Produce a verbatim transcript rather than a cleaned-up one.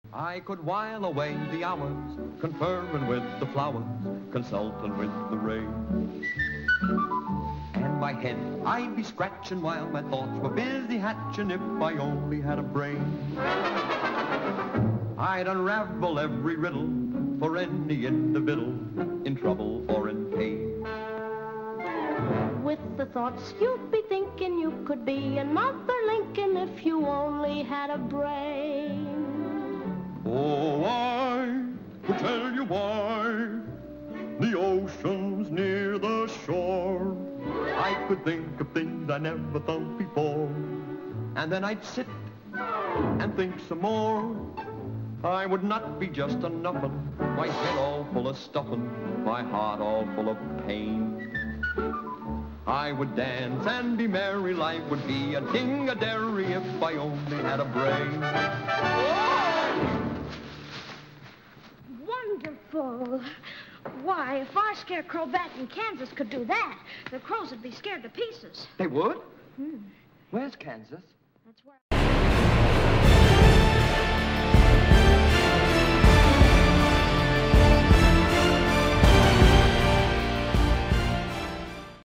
I could while away the hours, conferring with the flowers, consulting with the rain. And my head I'd be scratching while my thoughts were busy hatching if I only had a brain. I'd unravel every riddle for any individual in trouble or in pain. With the thoughts you'd be thinking you could be another Lincoln if you only had a brain. Oh, I could tell you why the ocean's near the shore. I could think of things I never thought before, and then I'd sit and think some more. I would not be just a nuffin', my head all full of stuffin', my heart all full of pain. I would dance and be merry, life would be a ding-a-dairy if I only had a brain. Wonderful. Why, if our scarecrow bat in Kansas could do that, the crows would be scared to pieces. They would? Hmm. Where's Kansas? That's where...